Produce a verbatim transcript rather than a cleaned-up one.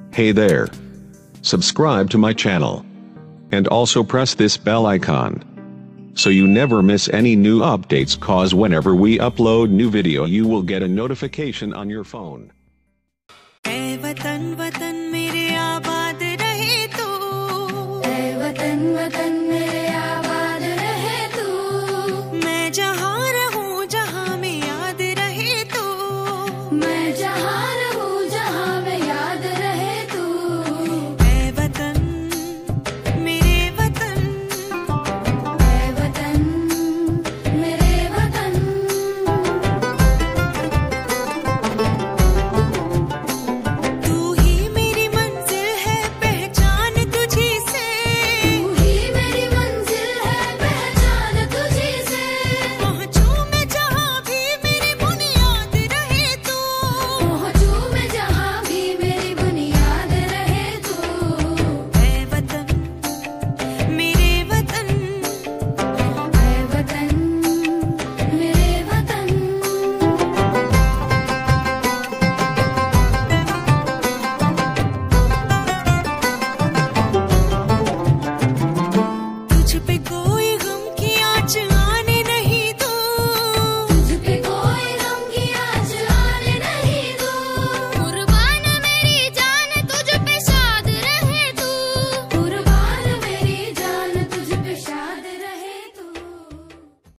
Hey there. Subscribe to my channel. And also press this bell icon, so you never miss any new updates, cause whenever we upload new video you will get a notification on your phone. ऐ वतन वतन मेरे आबाद रहे तू, ऐ वतन वतन मेरे